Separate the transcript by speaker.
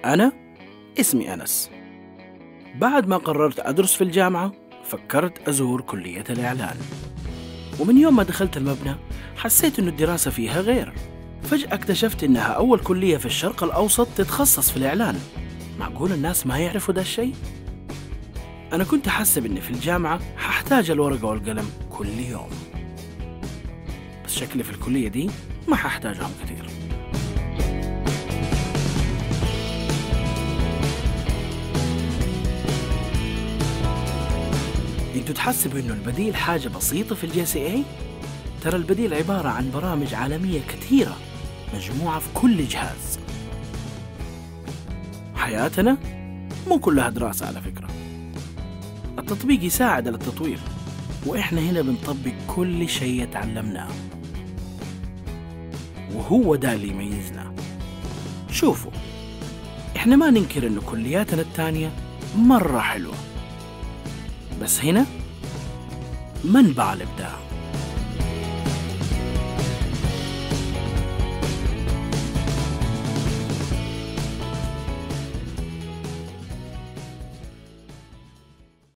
Speaker 1: أنا اسمي أنس. بعد ما قررت أدرس في الجامعة فكرت أزور كلية الإعلان، ومن يوم ما دخلت المبنى حسيت إنه الدراسة فيها غير. فجأة اكتشفت إنها أول كلية في الشرق الأوسط تتخصص في الإعلان. معقول الناس ما يعرفوا ده الشيء؟ أنا كنت أحسب إني في الجامعة هحتاج الورقة والقلم كل يوم، بس شكلي في الكلية دي ما هحتاجهم كثير. انتوا تحسبوا إنه البديل حاجة بسيطة في الJCA؟ ترى البديل عبارة عن برامج عالمية كثيرة مجموعة في كل جهاز. حياتنا مو كلها دراسة على فكرة، التطبيق يساعد على التطوير، وإحنا هنا بنطبق كل شيء تعلمناه، وهو ده اللي يميزنا. شوفوا، إحنا ما ننكر إنه كلياتنا التانية مرة حلوة، بس هنا منبع الإبداع.